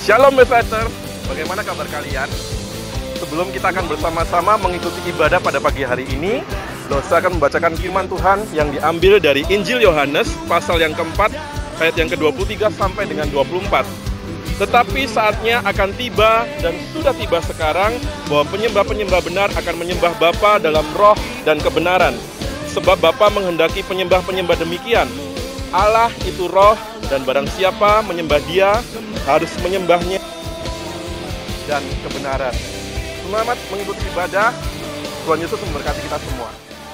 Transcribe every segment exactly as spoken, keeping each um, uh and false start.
Shalom Bethlehem, bagaimana kabar kalian? Sebelum kita akan bersama-sama mengikuti ibadah pada pagi hari ini, Dosa akan membacakan firman Tuhan yang diambil dari Injil Yohanes, pasal yang keempat, ayat yang ke dua puluh tiga sampai dengan dua puluh empat. Tetapi saatnya akan tiba dan sudah tiba sekarang bahwa penyembah-penyembah benar akan menyembah Bapa dalam roh dan kebenaran. Sebab Bapa menghendaki penyembah-penyembah demikian. Allah itu roh dan barang siapa menyembah Dia harus menyembahnya dan kebenaran. Selamat mengikuti ibadah. Tuhan Yesus memberkati kita semua.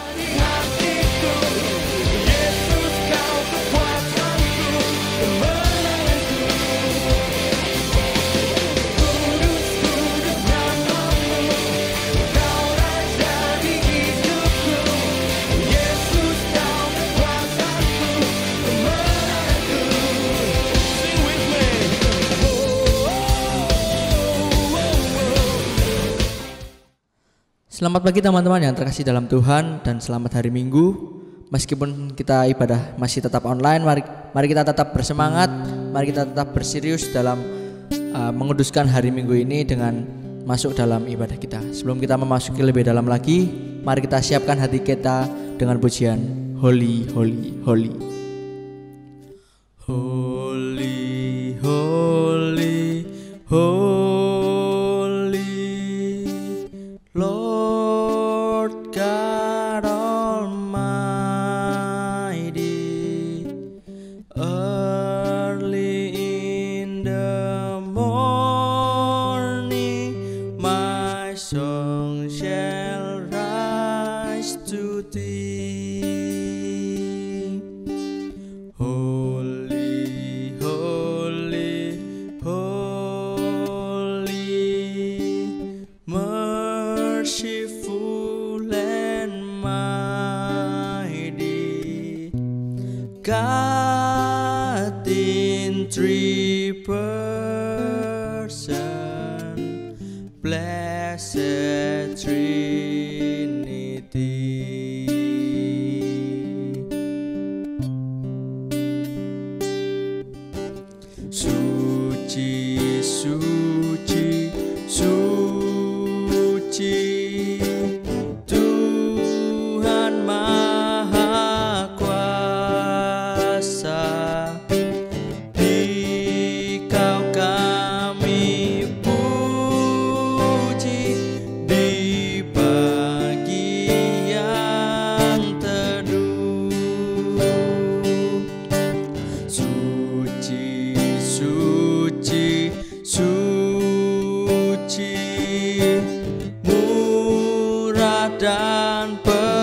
Selamat pagi teman-teman yang terkasih dalam Tuhan, dan selamat hari Minggu. Meskipun kita ibadah masih tetap online, mari, mari kita tetap bersemangat, mari kita tetap berserius dalam uh, menguduskan hari Minggu ini dengan masuk dalam ibadah kita. Sebelum kita memasuki lebih dalam lagi, mari kita siapkan hati kita dengan pujian Holy, Holy, Holy. Holy, Holy, Holy, Lord God Almighty. Early in the morning, my song shall rise to Thee. Holy, holy, holy, merciful and mighty, God in three person, blessed Trinity. Suci, suci, suci, Tuhan Maha Kuasa. Dikau kami puji di pagi yang teduh. Suci, suci, suci, murah dan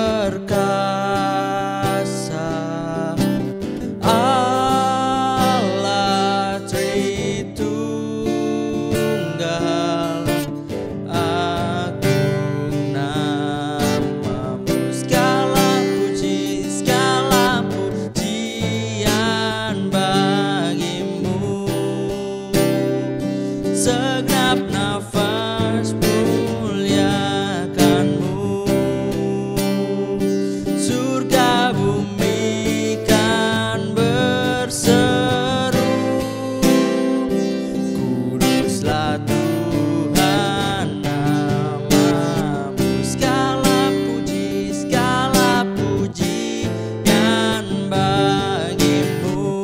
perkasa, Allah Tritunggal, agung namamu. Segala puji, segala pujian bagimu. Segenap nafas muliakanmu. Surga bumi kan berseru, kuduslah Tuhan namamu. Segala puji, segala pujian bagimu.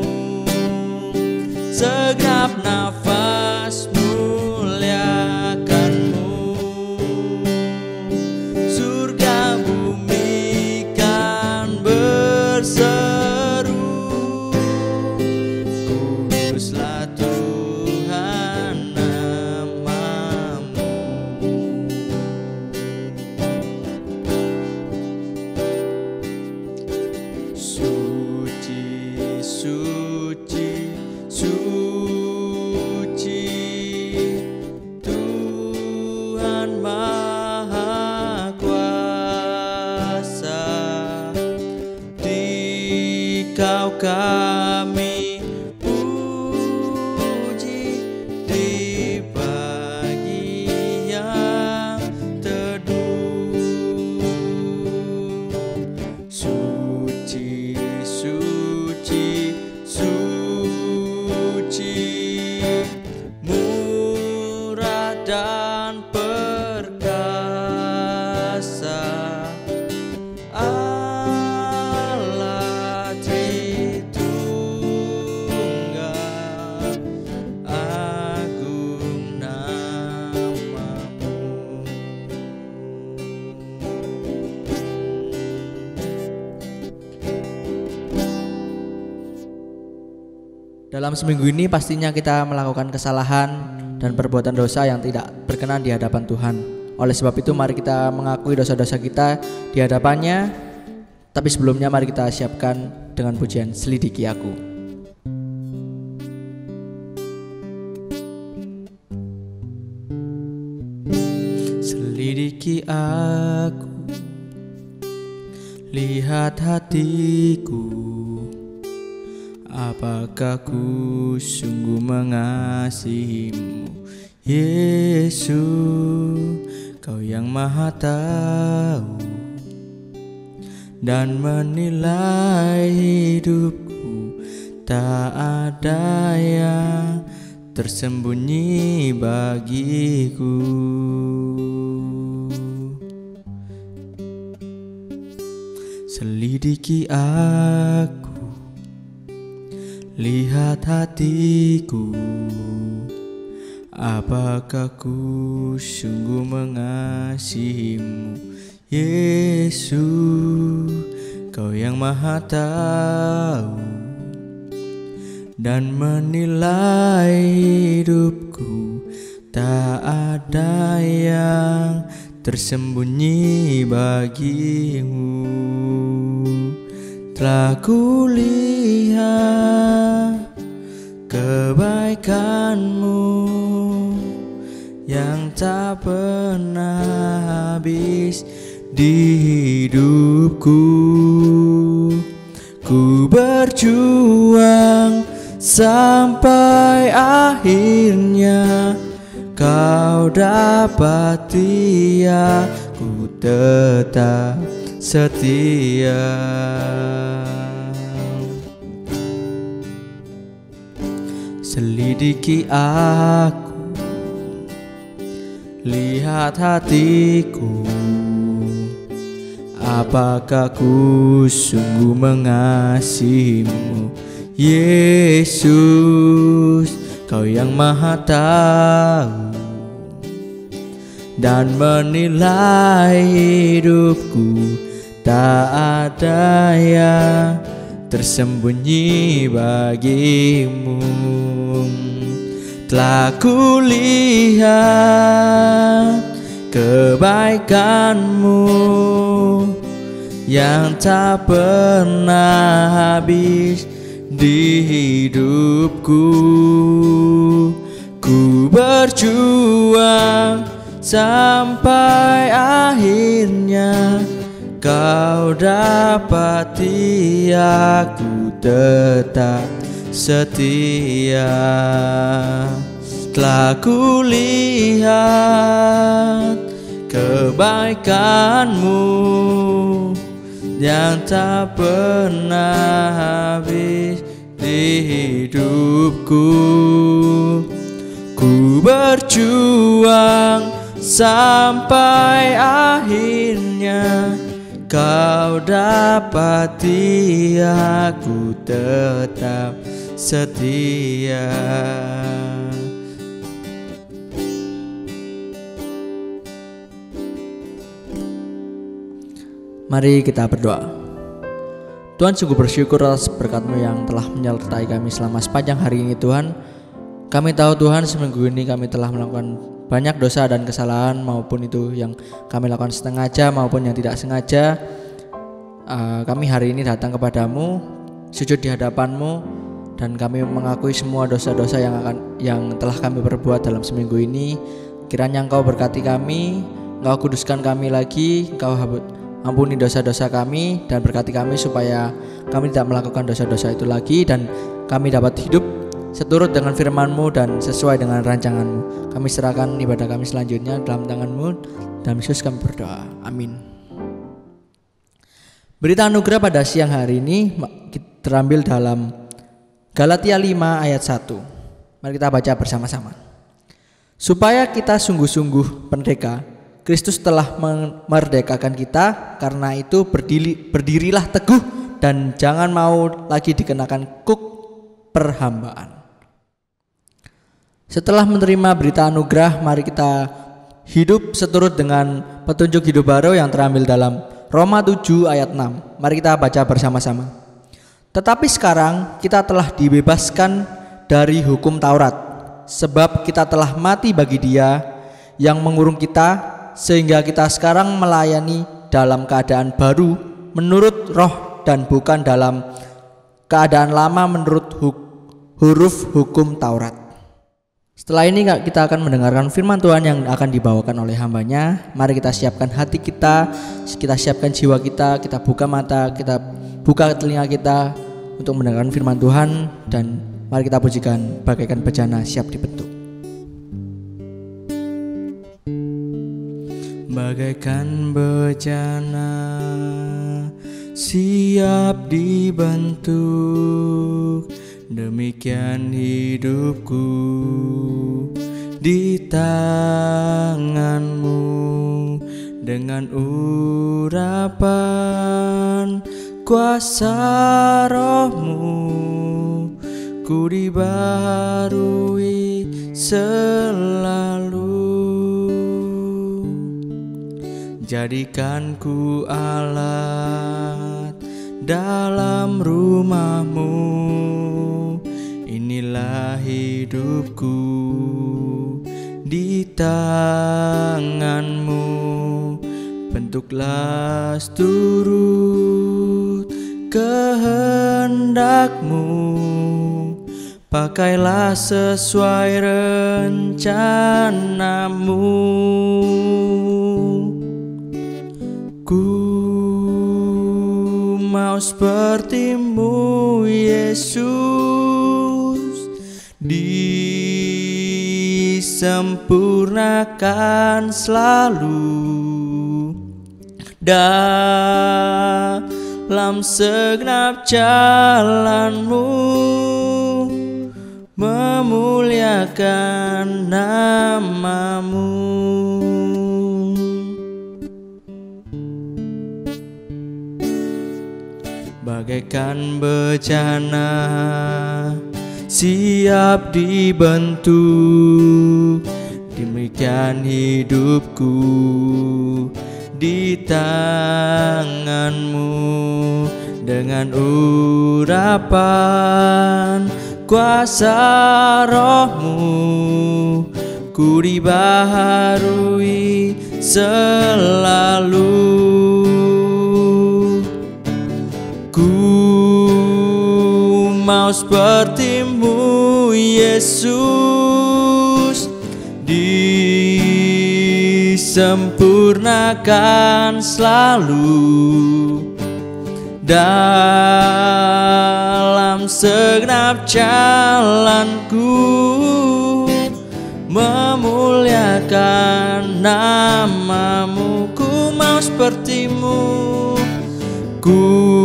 Segenap nafas muliakanmu. Surga bumi kan berseru, kuduslah Tuhan namamu. Suci, suci, suci, Dalam seminggu ini pastinya kita melakukan kesalahan dan perbuatan dosa yang tidak berkenan di hadapan Tuhan. Oleh sebab itu mari kita mengakui dosa-dosa kita di hadapannya. Tapi sebelumnya mari kita siapkan dengan pujian Selidiki Aku. Selidiki aku, lihat hatiku, apakah ku sungguh mengasihimu, Yesus, Kau yang Maha Tahu dan menilai hidupku. Tak ada yang tersembunyi bagiku. Selidiki aku, lihat hatiku, apakah ku sungguh mengasihimu, Yesus, Kau yang Maha Tahu dan menilai hidupku. Tak ada yang tersembunyi bagimu. Telah kulihat kebaikan-Mu yang tak pernah habis di hidupku. Ku berjuang sampai akhirnya Kau dapati aku tetap setia. Selidiki aku, lihat hatiku, apakah ku sungguh mengasihimu, Yesus, Kau yang Maha Tahu dan menilai hidupku. Tak ada yang tersembunyi bagimu. Telah kulihat kebaikan-Mu yang tak pernah habis di hidupku. Ku berjuang sampai akhirnya Kau dapati aku tetap setia. Telah kulihat kebaikan-Mu yang tak pernah habis di hidupku. Ku berjuang sampai akhirnya Kau dapati aku tetap setia. Mari kita berdoa. Tuhan, sungguh bersyukur atas berkat-Mu yang telah menyertai kami selama sepanjang hari ini Tuhan. Kami tahu Tuhan, seminggu ini kami telah melakukan banyak dosa dan kesalahan, maupun itu yang kami lakukan sengaja maupun yang tidak sengaja. uh, Kami hari ini datang kepadamu, sujud di hadapan-Mu, dan kami mengakui semua dosa-dosa yang akan yang telah kami perbuat dalam seminggu ini. Kiranya Engkau berkati kami, Engkau kuduskan kami lagi, Engkau ampuni dosa-dosa kami, dan berkati kami supaya kami tidak melakukan dosa-dosa itu lagi, dan kami dapat hidup seturut dengan firman-Mu dan sesuai dengan rancangan-Mu. Kami serahkan ibadah kami selanjutnya dalam tangan-Mu. Dalam Yesus kami berdoa, amin. Berita anugerah pada siang hari ini terambil dalam Galatia lima ayat satu. Mari kita baca bersama-sama. Supaya kita sungguh-sungguh merdeka, Kristus telah memerdekakan kita. Karena itu berdiri, berdirilah teguh dan jangan mau lagi dikenakan kuk perhambaan. Setelah menerima berita anugerah, mari kita hidup seturut dengan petunjuk hidup baru yang terambil dalam Roma tujuh ayat enam. Mari kita baca bersama-sama. Tetapi sekarang kita telah dibebaskan dari hukum Taurat, sebab kita telah mati bagi Dia yang mengurung kita, sehingga kita sekarang melayani dalam keadaan baru menurut roh dan bukan dalam keadaan lama menurut hu- huruf hukum Taurat. Setelah ini kita akan mendengarkan firman Tuhan yang akan dibawakan oleh hambanya. Mari kita siapkan hati kita, kita siapkan jiwa kita, kita buka mata, kita buka telinga kita untuk mendengarkan firman Tuhan, dan mari kita pujikan bagaikan bejana siap dibentuk. Bagaikan bejana siap dibentuk, demikian hidupku di tanganmu. Dengan urapan kuasa rohmu, ku dibaharui selalu. Jadikan ku alat dalam rumahmu, inilah hidupku di tanganmu. Bentuklah seturut kehendakmu, pakailah sesuai rencanamu. Ku mau seperti-Mu Yesus, disempurnakan selalu dalam segenap jalan-Mu, memuliakan nama-Mu. Bagaikan bejana siap dibentuk, demikian hidupku di tanganmu. Dengan urapan kuasa rohmu, ku dibaharui selalu. Ku mau seperti-Mu Yesus, disempurnakan selalu dalam segenap jalanku, memuliakan nama-Mu. Ku mau seperti-Mu, ku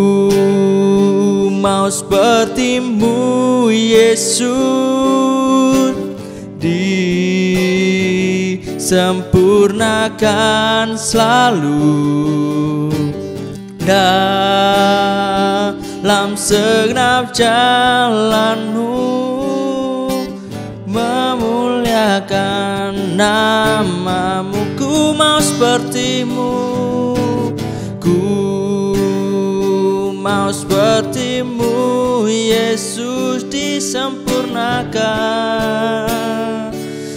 mau seperti-Mu Yesus, disempurnakan selalu dalam segenap jalan-Mu, memuliakan nama-Mu. Ku mau seperti-Mu, ku mau seperti-Mu Yesus, disempurnakan,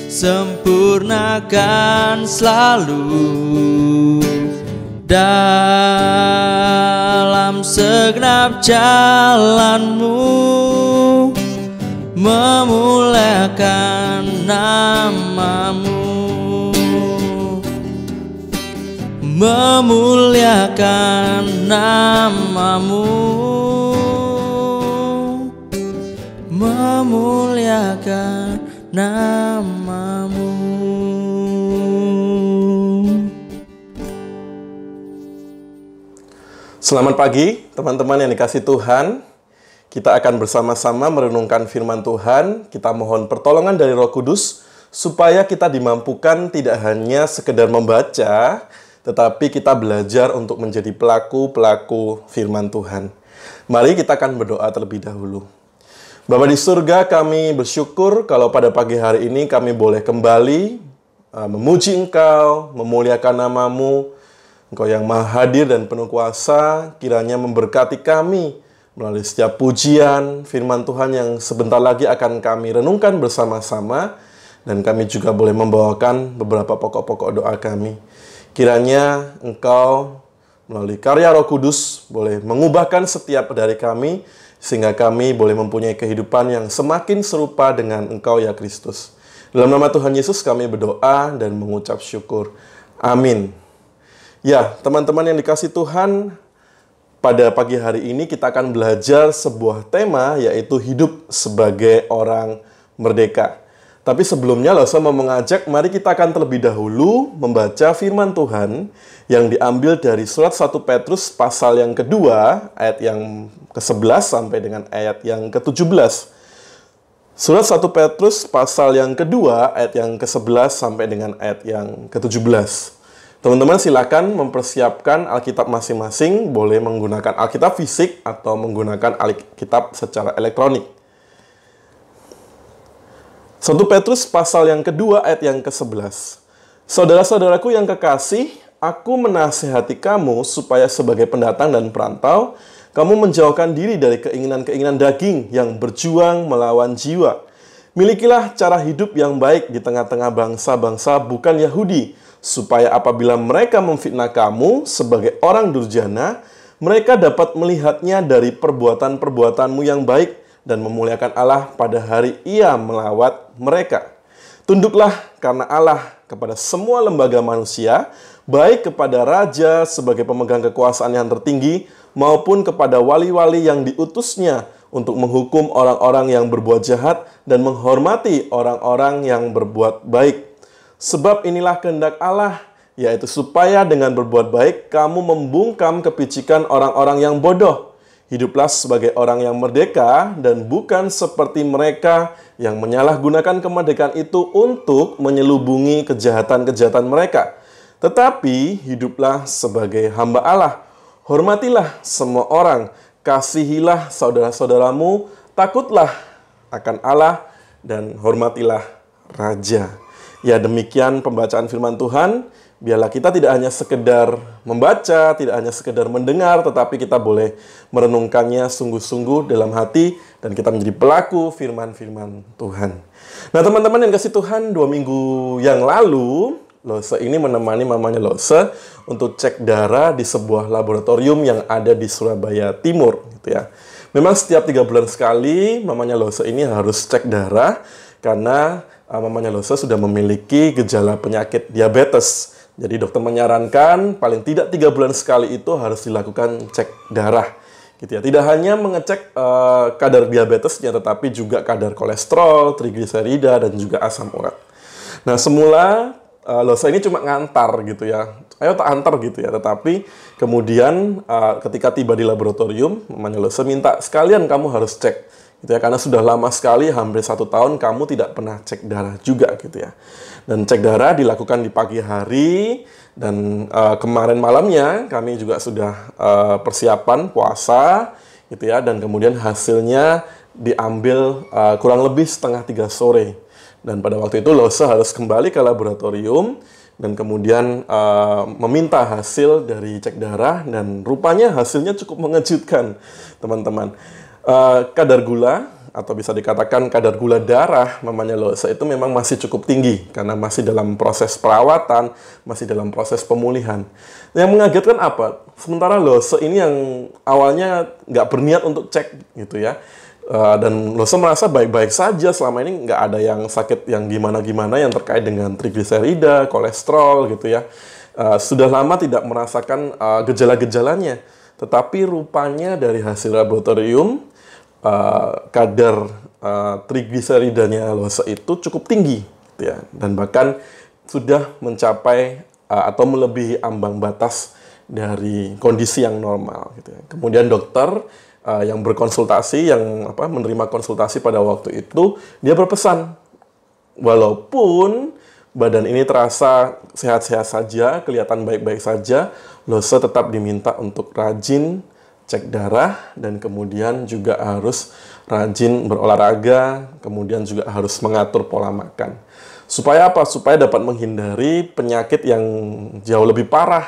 sempurnakan selalu dalam segenap jalan-Mu, memuliakan nama-Mu, memuliakan nama-Mu, memuliakan nama-Mu. Selamat pagi teman-teman yang dikasihi Tuhan. Kita akan bersama-sama merenungkan firman Tuhan. Kita mohon pertolongan dari Roh Kudus supaya kita dimampukan tidak hanya sekedar membaca, tetapi kita belajar untuk menjadi pelaku-pelaku firman Tuhan. Mari kita akan berdoa terlebih dahulu. Bapa di surga, kami bersyukur kalau pada pagi hari ini kami boleh kembali uh, memuji Engkau, memuliakan nama-Mu. Engkau yang maha hadir dan penuh kuasa, kiranya memberkati kami melalui setiap pujian, firman Tuhan yang sebentar lagi akan kami renungkan bersama-sama, dan kami juga boleh membawakan beberapa pokok-pokok doa kami. Kiranya Engkau melalui karya Roh Kudus boleh mengubahkan setiap dari kami, sehingga kami boleh mempunyai kehidupan yang semakin serupa dengan Engkau ya Kristus. Dalam nama Tuhan Yesus kami berdoa dan mengucap syukur. Amin. Ya, teman-teman yang dikasihi Tuhan, pada pagi hari ini kita akan belajar sebuah tema, yaitu hidup sebagai orang merdeka. Tapi sebelumnya, saya mau mengajak, mari kita akan terlebih dahulu membaca firman Tuhan yang diambil dari surat satu Petrus pasal yang kedua, ayat yang ke sebelas sampai dengan ayat yang ke tujuh belas. Surat satu Petrus pasal yang kedua, ayat yang ke sebelas sampai dengan ayat yang ke tujuh belas. Teman-teman silakan mempersiapkan Alkitab masing-masing, boleh menggunakan Alkitab fisik atau menggunakan Alkitab secara elektronik. satu Petrus pasal yang kedua, ayat yang ke sebelas. Saudara-saudaraku yang kekasih, aku menasihati kamu supaya sebagai pendatang dan perantau, kamu menjauhkan diri dari keinginan-keinginan daging yang berjuang melawan jiwa. Milikilah cara hidup yang baik di tengah-tengah bangsa-bangsa bukan Yahudi, supaya apabila mereka memfitnah kamu sebagai orang durjana, mereka dapat melihatnya dari perbuatan-perbuatanmu yang baik dan memuliakan Allah pada hari Ia melawat mereka. Tunduklah karena Allah kepada semua lembaga manusia, baik kepada raja sebagai pemegang kekuasaan yang tertinggi, maupun kepada wali-wali yang diutusnya untuk menghukum orang-orang yang berbuat jahat dan menghormati orang-orang yang berbuat baik. Sebab inilah kehendak Allah, yaitu supaya dengan berbuat baik kamu membungkam kepicikan orang-orang yang bodoh. Hiduplah sebagai orang yang merdeka dan bukan seperti mereka yang menyalahgunakan kemerdekaan itu untuk menyelubungi kejahatan-kejahatan mereka. Tetapi hiduplah sebagai hamba Allah. Hormatilah semua orang, kasihilah saudara-saudaramu, takutlah akan Allah, dan hormatilah raja. Ya, demikian pembacaan firman Tuhan. Biarlah kita tidak hanya sekedar membaca, tidak hanya sekedar mendengar, tetapi kita boleh merenungkannya sungguh-sungguh dalam hati, dan kita menjadi pelaku firman-firman Tuhan. Nah, teman-teman yang kasih Tuhan, dua minggu yang lalu, Lose ini menemani mamanya Lose untuk cek darah di sebuah laboratorium yang ada di Surabaya Timur, gitu ya. Memang setiap tiga bulan sekali mamanya Lose ini harus cek darah karena uh, mamanya Lose sudah memiliki gejala penyakit diabetes. Jadi dokter menyarankan paling tidak tiga bulan sekali itu harus dilakukan cek darah, gitu ya. Tidak hanya mengecek uh, kadar diabetesnya, tetapi juga kadar kolesterol, trigliserida, dan juga asam urat. Nah, semula Uh, Lose ini cuma ngantar gitu ya, ayo tak antar gitu ya. Tetapi kemudian uh, ketika tiba di laboratorium, mamanya Lose minta sekalian kamu harus cek gitu ya, karena sudah lama sekali, hampir satu tahun kamu tidak pernah cek darah juga gitu ya. Dan cek darah dilakukan di pagi hari, dan uh, kemarin malamnya kami juga sudah uh, persiapan puasa gitu ya, dan kemudian hasilnya diambil uh, kurang lebih setengah tiga sore. Dan pada waktu itu Lose harus kembali ke laboratorium dan kemudian uh, meminta hasil dari cek darah, dan rupanya hasilnya cukup mengejutkan, teman-teman. Uh, kadar gula, atau bisa dikatakan kadar gula darah mamanya Lose itu memang masih cukup tinggi karena masih dalam proses perawatan, masih dalam proses pemulihan. Yang mengagetkan apa? Sementara Lose ini yang awalnya nggak berniat untuk cek gitu ya. Uh, dan Lose merasa baik-baik saja, selama ini nggak ada yang sakit yang gimana-gimana yang terkait dengan trigliserida, kolesterol gitu ya. Uh, sudah lama tidak merasakan uh, gejala-gejalanya. Tetapi rupanya dari hasil laboratorium, uh, kadar uh, trigliseridanya Lose itu cukup tinggi gitu ya. Dan bahkan sudah mencapai uh, atau melebihi ambang batas dari kondisi yang normal gitu ya. Kemudian dokter Uh, yang berkonsultasi, yang apa menerima konsultasi pada waktu itu, dia berpesan, walaupun badan ini terasa sehat-sehat saja, kelihatan baik-baik saja, Lose tetap diminta untuk rajin cek darah, dan kemudian juga harus rajin berolahraga, kemudian juga harus mengatur pola makan. Supaya apa? Supaya dapat menghindari penyakit yang jauh lebih parah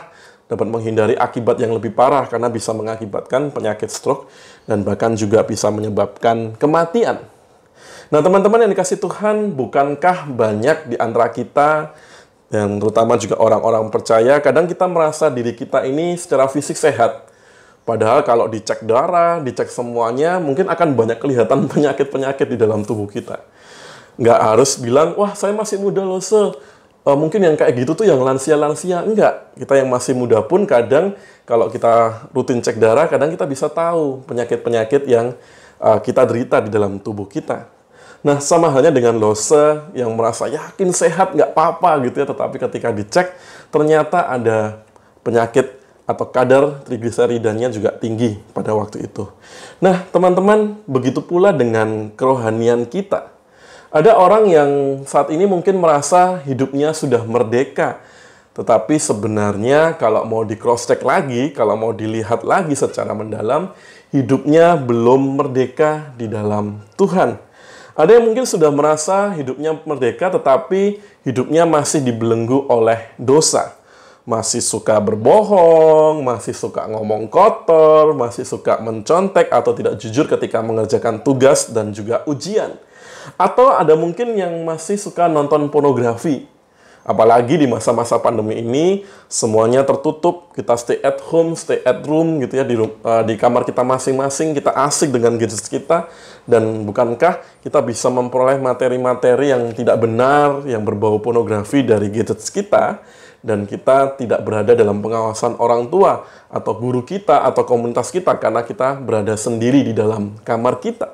dapat menghindari akibat yang lebih parah karena bisa mengakibatkan penyakit stroke dan bahkan juga bisa menyebabkan kematian. Nah, teman-teman yang dikasih Tuhan, bukankah banyak di antara kita, dan terutama juga orang-orang percaya, kadang kita merasa diri kita ini secara fisik sehat. Padahal kalau dicek darah, dicek semuanya, mungkin akan banyak kelihatan penyakit-penyakit di dalam tubuh kita. Nggak harus bilang, wah saya masih muda loh, se. Uh, mungkin yang kayak gitu tuh yang lansia-lansia. Enggak, kita yang masih muda pun kadang kalau kita rutin cek darah, kadang kita bisa tahu penyakit-penyakit yang uh, kita derita di dalam tubuh kita. Nah, sama halnya dengan Lose yang merasa yakin sehat, nggak apa-apa gitu ya, tetapi ketika dicek, ternyata ada penyakit atau kadar trigliseridannya juga tinggi pada waktu itu. Nah, teman-teman, begitu pula dengan kerohanian kita. Ada orang yang saat ini mungkin merasa hidupnya sudah merdeka, tetapi sebenarnya kalau mau di cross-check lagi, kalau mau dilihat lagi secara mendalam, hidupnya belum merdeka di dalam Tuhan. Ada yang mungkin sudah merasa hidupnya merdeka, tetapi hidupnya masih dibelenggu oleh dosa. Masih suka berbohong, masih suka ngomong kotor, masih suka mencontek atau tidak jujur ketika mengerjakan tugas dan juga ujian. Atau ada mungkin yang masih suka nonton pornografi. Apalagi di masa-masa pandemi ini, semuanya tertutup, kita stay at home, stay at room gitu ya, di, uh, di kamar kita masing-masing, kita asik dengan gadget kita, dan bukankah kita bisa memperoleh materi-materi yang tidak benar, yang berbau pornografi dari gadget kita, dan kita tidak berada dalam pengawasan orang tua, atau guru kita, atau komunitas kita, karena kita berada sendiri di dalam kamar kita.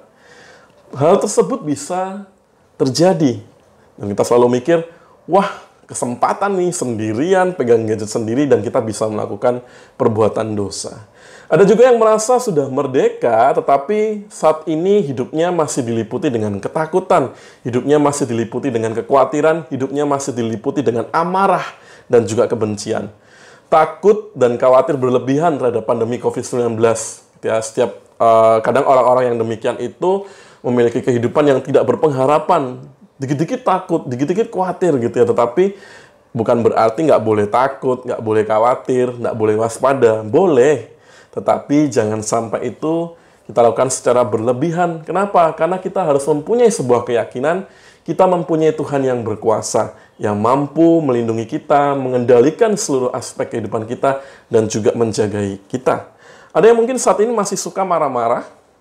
Hal tersebut bisa terjadi, dan kita selalu mikir, wah, kesempatan nih sendirian, pegang gadget sendiri, dan kita bisa melakukan perbuatan dosa. Ada juga yang merasa sudah merdeka, tetapi saat ini hidupnya masih diliputi dengan ketakutan, hidupnya masih diliputi dengan kekhawatiran, hidupnya masih diliputi dengan amarah dan juga kebencian. Takut dan khawatir berlebihan terhadap pandemi covid sembilan belas. Ya, setiap uh, kadang orang-orang yang demikian itu memiliki kehidupan yang tidak berpengharapan. Dikit-dikit takut, dikit-dikit khawatir gitu ya. Tetapi bukan berarti nggak boleh takut, nggak boleh khawatir, nggak boleh waspada. Boleh. Tetapi jangan sampai itu kita lakukan secara berlebihan. Kenapa? Karena kita harus mempunyai sebuah keyakinan, kita mempunyai Tuhan yang berkuasa, yang mampu melindungi kita, mengendalikan seluruh aspek kehidupan kita, dan juga menjagai kita. Ada yang mungkin saat ini masih suka marah-marah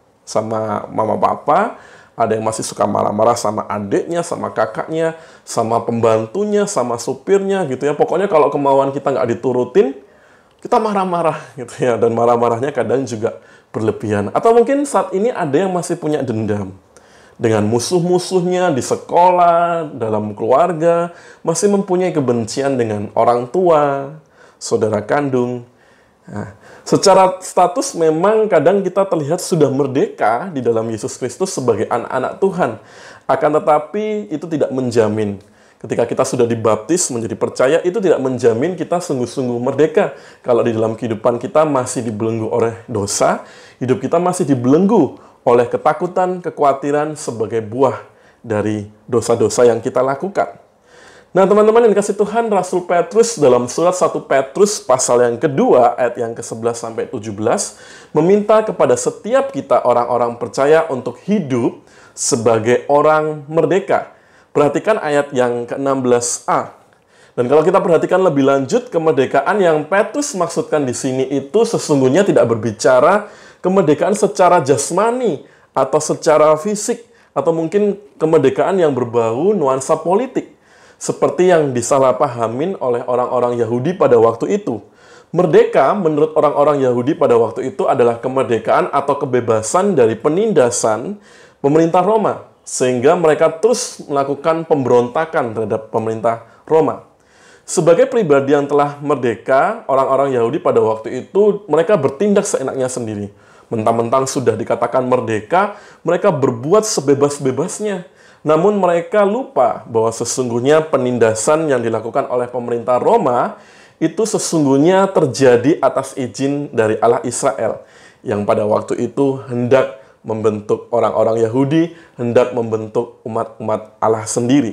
sama mama papa, ada yang masih suka marah-marah sama adiknya, sama kakaknya, sama pembantunya, sama supirnya gitu ya. Pokoknya kalau kemauan kita nggak diturutin, kita marah-marah gitu ya. Dan marah-marahnya kadang juga berlebihan. Atau mungkin saat ini ada yang masih punya dendam dengan musuh-musuhnya di sekolah, dalam keluarga, masih mempunyai kebencian dengan orang tua, saudara kandung. Nah, secara status memang kadang kita terlihat sudah merdeka di dalam Yesus Kristus sebagai anak-anak Tuhan. Akan tetapi itu tidak menjamin. Ketika kita sudah dibaptis menjadi percaya, itu tidak menjamin kita sungguh-sungguh merdeka. Kalau di dalam kehidupan kita masih dibelenggu oleh dosa, hidup kita masih dibelenggu oleh ketakutan, kekhawatiran sebagai buah dari dosa-dosa yang kita lakukan. Nah, teman-teman yang dikasih Tuhan, Rasul Petrus dalam surat satu Petrus pasal yang kedua, ayat yang ke sebelas sampai tujuh belas, meminta kepada setiap kita orang-orang percaya untuk hidup sebagai orang merdeka. Perhatikan ayat yang ke enam belas a. Dan kalau kita perhatikan lebih lanjut, kemerdekaan yang Petrus maksudkan di sini itu sesungguhnya tidak berbicara kemerdekaan secara jasmani atau secara fisik, atau mungkin kemerdekaan yang berbau nuansa politik, seperti yang disalahpahamin oleh orang-orang Yahudi pada waktu itu. Merdeka menurut orang-orang Yahudi pada waktu itu adalah kemerdekaan atau kebebasan dari penindasan pemerintah Roma, sehingga mereka terus melakukan pemberontakan terhadap pemerintah Roma. Sebagai pribadi yang telah merdeka, orang-orang Yahudi pada waktu itu mereka bertindak seenaknya sendiri. Mentang-mentang sudah dikatakan merdeka, mereka berbuat sebebas-bebasnya. Namun mereka lupa bahwa sesungguhnya penindasan yang dilakukan oleh pemerintah Roma itu sesungguhnya terjadi atas izin dari Allah Israel, yang pada waktu itu hendak membentuk orang-orang Yahudi, hendak membentuk umat-umat Allah sendiri.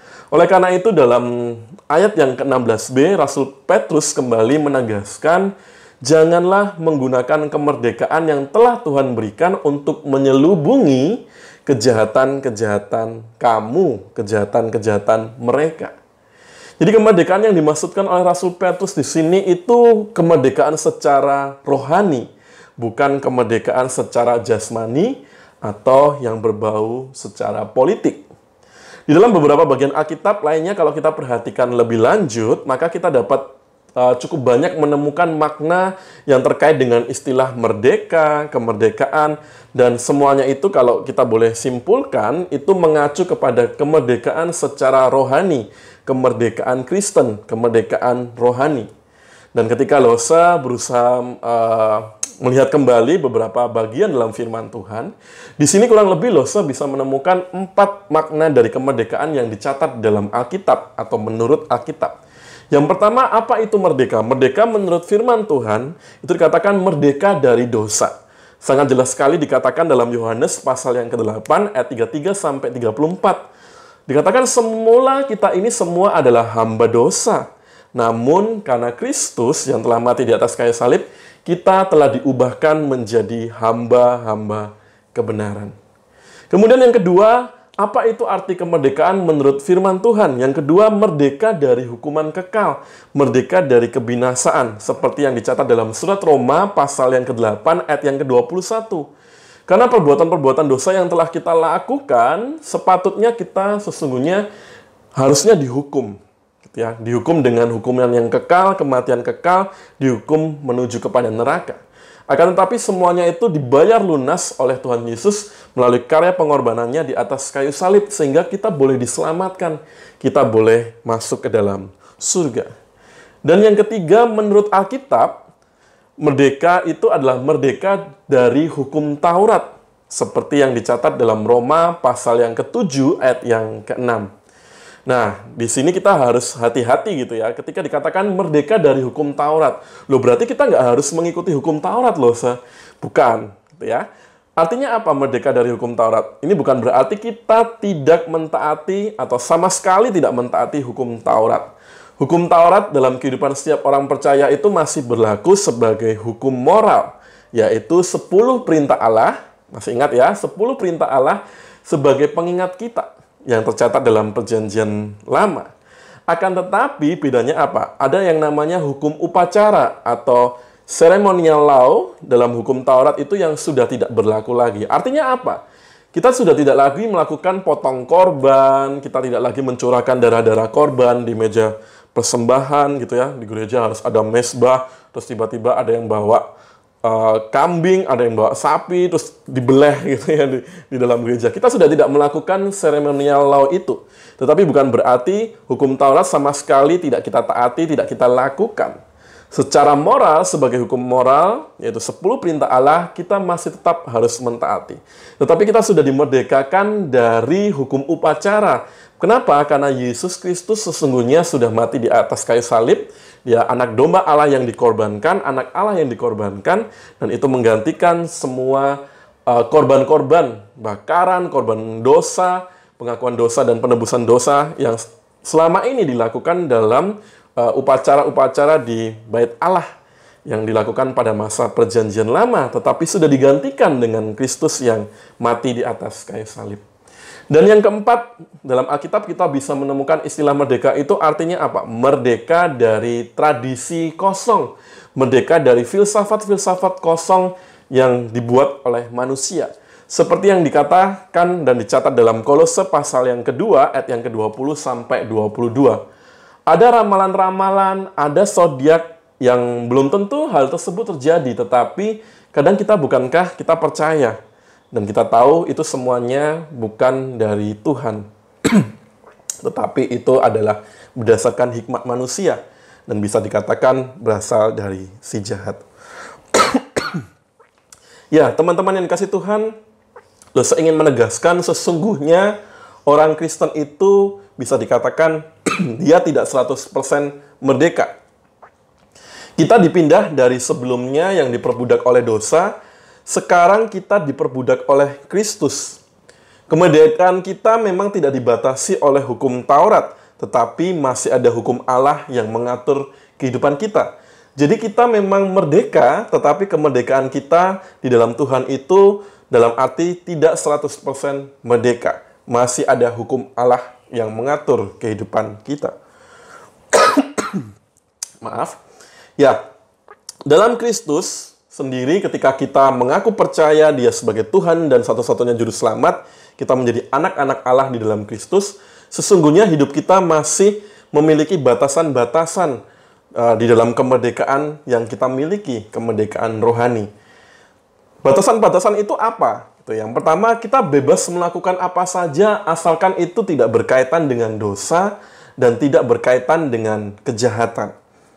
Oleh karena itu dalam ayat yang ke enam belas b, Rasul Petrus kembali menegaskan, janganlah menggunakan kemerdekaan yang telah Tuhan berikan untuk menyelubungi kejahatan-kejahatan kamu, kejahatan-kejahatan mereka. Jadi kemerdekaan yang dimaksudkan oleh Rasul Petrus di sini itu kemerdekaan secara rohani, bukan kemerdekaan secara jasmani atau yang berbau secara politik. Di dalam beberapa bagian Alkitab lainnya, kalau kita perhatikan lebih lanjut, maka kita dapat uh, cukup banyak menemukan makna yang terkait dengan istilah merdeka, kemerdekaan, dan semuanya itu kalau kita boleh simpulkan, itu mengacu kepada kemerdekaan secara rohani, kemerdekaan Kristen, kemerdekaan rohani. Dan ketika Losa berusaha uh, melihat kembali beberapa bagian dalam firman Tuhan, di sini kurang lebih Losa bisa menemukan empat makna dari kemerdekaan yang dicatat dalam Alkitab atau menurut Alkitab. Yang pertama, apa itu merdeka? Merdeka menurut firman Tuhan itu dikatakan merdeka dari dosa. Sangat jelas sekali dikatakan dalam Yohanes pasal yang kedelapan ayat tiga puluh tiga sampai tiga puluh empat. Dikatakan semula kita ini semua adalah hamba dosa. Namun karena Kristus yang telah mati di atas kayu salib, kita telah diubahkan menjadi hamba-hamba kebenaran. Kemudian yang kedua, apa itu arti kemerdekaan menurut firman Tuhan? Yang kedua, merdeka dari hukuman kekal, merdeka dari kebinasaan, seperti yang dicatat dalam surat Roma pasal yang kedelapan ayat yang ke dua puluh satu. Karena perbuatan-perbuatan dosa yang telah kita lakukan, sepatutnya kita sesungguhnya harusnya dihukum. Ya, dihukum dengan hukuman yang kekal, kematian kekal, dihukum menuju kepada neraka. Akan tetapi semuanya itu dibayar lunas oleh Tuhan Yesus melalui karya pengorbanannya di atas kayu salib, sehingga kita boleh diselamatkan, kita boleh masuk ke dalam surga. Dan yang ketiga, menurut Alkitab, merdeka itu adalah merdeka dari hukum Taurat, seperti yang dicatat dalam Roma pasal yang ketujuh ayat yang keenam. Nah, di sini kita harus hati-hati gitu ya, ketika dikatakan merdeka dari hukum Taurat. Loh, berarti kita nggak harus mengikuti hukum Taurat loh, se bukan, gitu ya. Artinya apa merdeka dari hukum Taurat? Ini bukan berarti kita tidak mentaati atau sama sekali tidak mentaati hukum Taurat. Hukum Taurat dalam kehidupan setiap orang percaya itu masih berlaku sebagai hukum moral, yaitu sepuluh perintah Allah. Masih ingat ya, sepuluh perintah Allah sebagai pengingat kita yang tercatat dalam perjanjian lama. Akan tetapi bedanya apa? Ada yang namanya hukum upacara atau ceremonial law dalam hukum Taurat itu yang sudah tidak berlaku lagi. Artinya apa? Kita sudah tidak lagi melakukan potong korban, kita tidak lagi mencurahkan darah-darah korban di meja persembahan gitu ya. Di gereja harus ada mezbah, terus tiba-tiba ada yang bawa Uh, kambing, ada yang bawa sapi, terus dibeleh gitu ya di, di dalam gereja. Kita sudah tidak melakukan ceremonial law itu. Tetapi bukan berarti hukum Taurat sama sekali tidak kita taati, tidak kita lakukan. Secara moral, sebagai hukum moral, yaitu sepuluh perintah Allah, kita masih tetap harus mentaati. Tetapi kita sudah dimerdekakan dari hukum upacara. Kenapa? Karena Yesus Kristus sesungguhnya sudah mati di atas kayu salib. Dia anak domba Allah yang dikorbankan, anak Allah yang dikorbankan, dan itu menggantikan semua korban-korban, uh, bakaran, korban dosa, pengakuan dosa, dan penebusan dosa yang selama ini dilakukan dalam upacara-upacara uh, di Bait Allah yang dilakukan pada masa perjanjian lama, tetapi sudah digantikan dengan Kristus yang mati di atas kayu salib. Dan yang keempat, dalam Alkitab kita bisa menemukan istilah merdeka itu artinya apa? Merdeka dari tradisi kosong. Merdeka dari filsafat-filsafat kosong yang dibuat oleh manusia. Seperti yang dikatakan dan dicatat dalam Kolose pasal yang kedua, ayat yang ke dua puluh sampai dua puluh dua. Ada ramalan-ramalan, ada zodiak yang belum tentu hal tersebut terjadi, tetapi kadang kita bukankah kita percaya? Dan kita tahu itu semuanya bukan dari Tuhan. Tetapi itu adalah berdasarkan hikmat manusia. Dan bisa dikatakan berasal dari si jahat. Ya, teman-teman yang dikasih Tuhan, saya ingin menegaskan sesungguhnya orang Kristen itu bisa dikatakan dia tidak seratus persen merdeka. Kita dipindah dari sebelumnya yang diperbudak oleh dosa. Sekarang kita diperbudak oleh Kristus. Kemerdekaan kita memang tidak dibatasi oleh hukum Taurat, tetapi masih ada hukum Allah yang mengatur kehidupan kita. Jadi kita memang merdeka, tetapi kemerdekaan kita di dalam Tuhan itu dalam arti tidak seratus persen merdeka. Masih ada hukum Allah yang mengatur kehidupan kita. Maaf. Ya, dalam Kristus sendiri ketika kita mengaku percaya Dia sebagai Tuhan dan satu-satunya juru selamat, kita menjadi anak-anak Allah di dalam Kristus, sesungguhnya hidup kita masih memiliki batasan-batasan uh, di dalam kemerdekaan yang kita miliki, kemerdekaan rohani. Batasan-batasan itu apa? Yang pertama, kita bebas melakukan apa saja asalkan itu tidak berkaitan dengan dosa dan tidak berkaitan dengan kejahatan.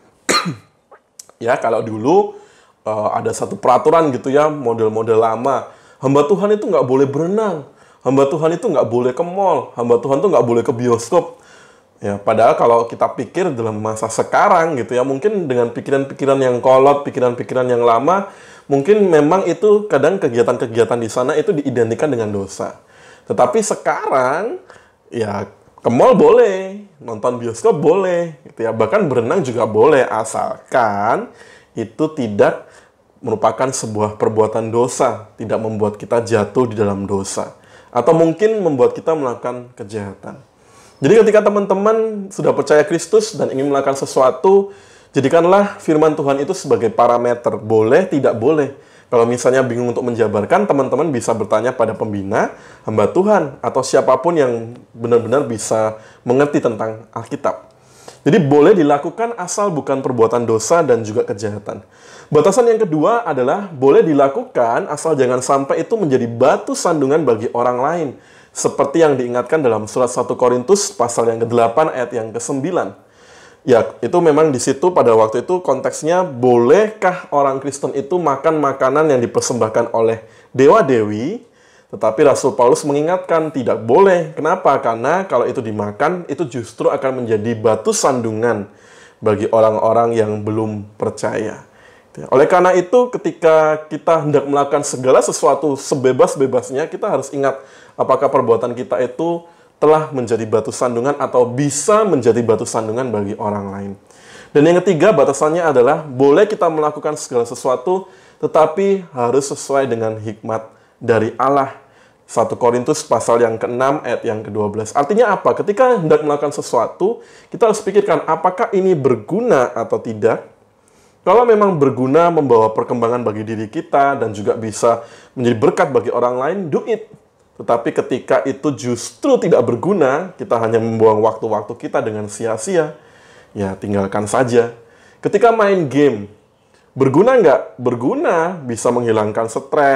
Ya, kalau dulu uh, ada satu peraturan gitu ya, model-model lama, hamba Tuhan itu nggak boleh berenang, hamba Tuhan itu nggak boleh ke mall, hamba Tuhan itu nggak boleh ke bioskop. Ya, padahal kalau kita pikir dalam masa sekarang gitu ya, mungkin dengan pikiran-pikiran yang kolot, pikiran-pikiran yang lama, mungkin memang itu kadang kegiatan-kegiatan di sana itu diidentikan dengan dosa. Tetapi sekarang, ya ke mall boleh, nonton bioskop boleh, gitu ya. Bahkan berenang juga boleh, asalkan itu tidak merupakan sebuah perbuatan dosa, tidak membuat kita jatuh di dalam dosa, atau mungkin membuat kita melakukan kejahatan. Jadi ketika teman-teman sudah percaya Kristus dan ingin melakukan sesuatu, jadikanlah firman Tuhan itu sebagai parameter, boleh, tidak boleh. Kalau misalnya bingung untuk menjabarkan, teman-teman bisa bertanya pada pembina, hamba Tuhan, atau siapapun yang benar-benar bisa mengerti tentang Alkitab. Jadi boleh dilakukan asal bukan perbuatan dosa dan juga kejahatan. Batasan yang kedua adalah boleh dilakukan asal jangan sampai itu menjadi batu sandungan bagi orang lain. Seperti yang diingatkan dalam surat satu Korintus pasal yang kedelapan ayat yang kesembilan. Ya, itu memang di situ pada waktu itu konteksnya, bolehkah orang Kristen itu makan makanan yang dipersembahkan oleh dewa-dewi? Tetapi Rasul Paulus mengingatkan tidak boleh. Kenapa? Karena kalau itu dimakan, itu justru akan menjadi batu sandungan bagi orang-orang yang belum percaya. Oleh karena itu, ketika kita hendak melakukan segala sesuatu sebebas-bebasnya, kita harus ingat apakah perbuatan kita itu telah menjadi batu sandungan atau bisa menjadi batu sandungan bagi orang lain. Dan yang ketiga, batasannya adalah boleh kita melakukan segala sesuatu, tetapi harus sesuai dengan hikmat dari Allah. satu Korintus pasal yang keenam ayat yang kedua belas. Artinya apa? Ketika hendak melakukan sesuatu, kita harus pikirkan apakah ini berguna atau tidak. Kalau memang berguna membawa perkembangan bagi diri kita dan juga bisa menjadi berkat bagi orang lain, do it. Tetapi ketika itu justru tidak berguna, kita hanya membuang waktu-waktu kita dengan sia-sia, ya tinggalkan saja. Ketika main game, berguna nggak? Berguna, bisa menghilangkan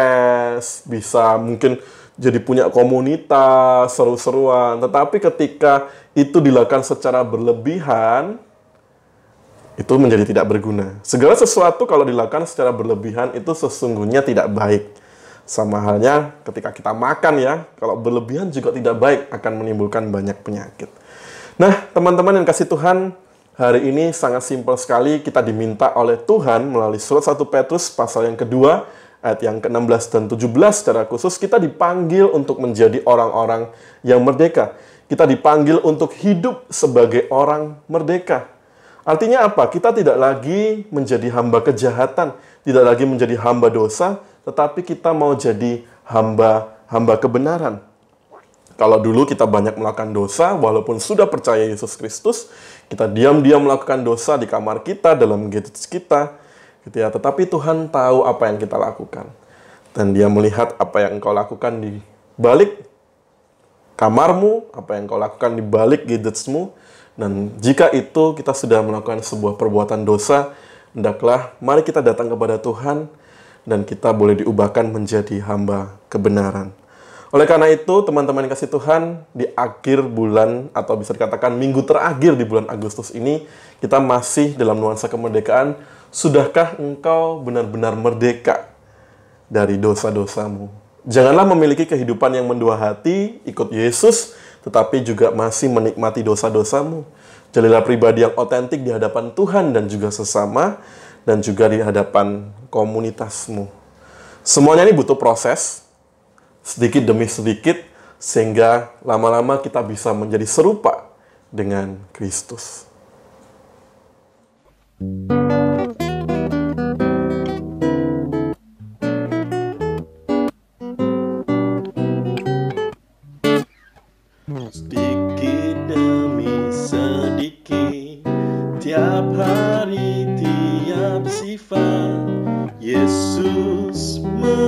stres, bisa mungkin jadi punya komunitas, seru-seruan. Tetapi ketika itu dilakukan secara berlebihan, itu menjadi tidak berguna. Segala sesuatu kalau dilakukan secara berlebihan itu sesungguhnya tidak baik. Sama halnya ketika kita makan ya, kalau berlebihan juga tidak baik, akan menimbulkan banyak penyakit. Nah, teman-teman yang kasih Tuhan, hari ini sangat simpel sekali kita diminta oleh Tuhan melalui surat satu Petrus pasal yang kedua, ayat yang ke enam belas dan tujuh belas secara khusus, kita dipanggil untuk menjadi orang-orang yang merdeka. Kita dipanggil untuk hidup sebagai orang merdeka. Artinya apa? Kita tidak lagi menjadi hamba kejahatan, tidak lagi menjadi hamba dosa, tetapi kita mau jadi hamba-hamba kebenaran. Kalau dulu kita banyak melakukan dosa, walaupun sudah percaya Yesus Kristus, kita diam-diam melakukan dosa di kamar kita, dalam gadget kita, gitu ya. Tetapi Tuhan tahu apa yang kita lakukan. Dan Dia melihat apa yang engkau lakukan di balik kamarmu, apa yang engkau lakukan di balik gadgetsmu. Dan jika itu kita sudah melakukan sebuah perbuatan dosa, hendaklah mari kita datang kepada Tuhan dan kita boleh diubahkan menjadi hamba kebenaran. Oleh karena itu, teman-teman yang kasih Tuhan, di akhir bulan atau bisa dikatakan minggu terakhir di bulan Agustus ini, kita masih dalam nuansa kemerdekaan. Sudahkah engkau benar-benar merdeka dari dosa-dosamu? Janganlah memiliki kehidupan yang mendua hati, ikut Yesus, tetapi juga masih menikmati dosa-dosamu. Jadilah pribadi yang otentik di hadapan Tuhan dan juga sesama, dan juga di hadapan komunitasmu. Semuanya ini butuh proses, sedikit demi sedikit, sehingga lama-lama kita bisa menjadi serupa dengan Kristus. Sedikit demi sedikit, tiap hari, tiap sifat, Yesus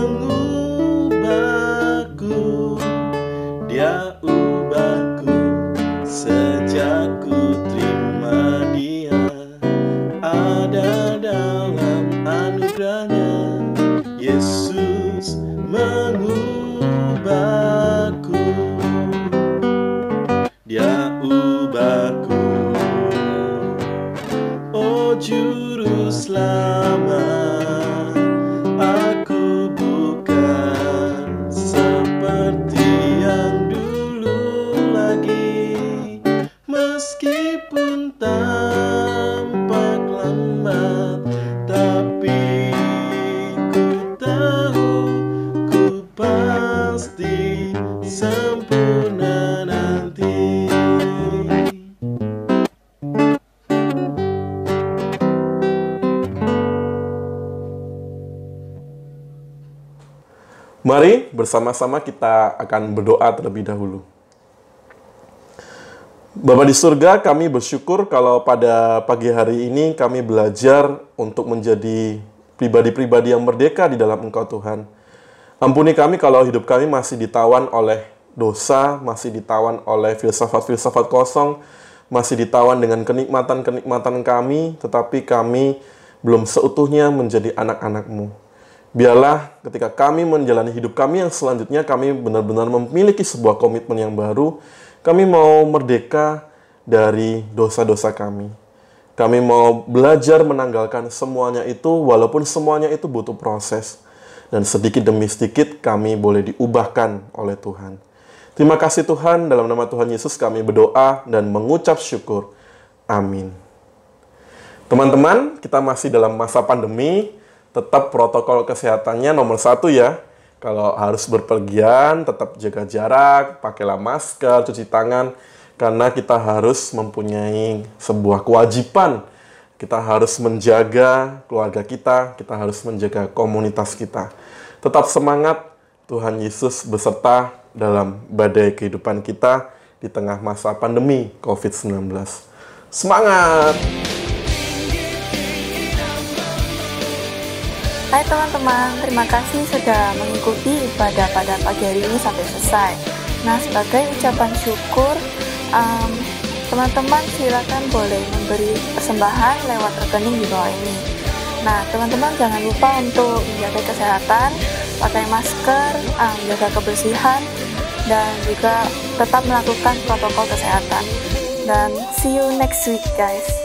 mengubahku. Dia ubahku sejak ku terima Dia. Ada dalam anugerahnya, Yesus mengubahku. Dia ubahku. Oh Juru Selamat, aku bukan seperti yang dulu lagi, meskipun tampak lambat, tapi ku tahu ku pasti sempurna nanti. Mari bersama-sama kita akan berdoa terlebih dahulu. Bapa di surga, kami bersyukur kalau pada pagi hari ini kami belajar untuk menjadi pribadi-pribadi yang merdeka di dalam Engkau Tuhan. Ampuni kami kalau hidup kami masih ditawan oleh dosa, masih ditawan oleh filsafat-filsafat kosong, masih ditawan dengan kenikmatan-kenikmatan kami, tetapi kami belum seutuhnya menjadi anak-anak-Mu. Biarlah ketika kami menjalani hidup kami yang selanjutnya, kami benar-benar memiliki sebuah komitmen yang baru. Kami mau merdeka dari dosa-dosa kami. Kami mau belajar menanggalkan semuanya itu, walaupun semuanya itu butuh proses. Dan sedikit demi sedikit kami boleh diubahkan oleh Tuhan. Terima kasih Tuhan, dalam nama Tuhan Yesus kami berdoa dan mengucap syukur. Amin. Teman-teman, kita masih dalam masa pandemi. Tetap protokol kesehatannya nomor satu ya. Kalau harus berpergian, tetap jaga jarak, pakailah masker, cuci tangan. Karena kita harus mempunyai sebuah kewajiban. Kita harus menjaga keluarga kita, kita harus menjaga komunitas kita. Tetap semangat, Tuhan Yesus beserta dalam badai kehidupan kita di tengah masa pandemi covid sembilan belas. Semangat! Hai teman-teman, terima kasih sudah mengikuti ibadah pada pagi hari ini sampai selesai. Nah, sebagai ucapan syukur, um, teman-teman silakan boleh memberi persembahan lewat rekening di bawah ini. Nah, teman-teman jangan lupa untuk menjaga kesehatan, pakai masker, um, menjaga kebersihan, dan juga tetap melakukan protokol kesehatan. Dan see you next week guys.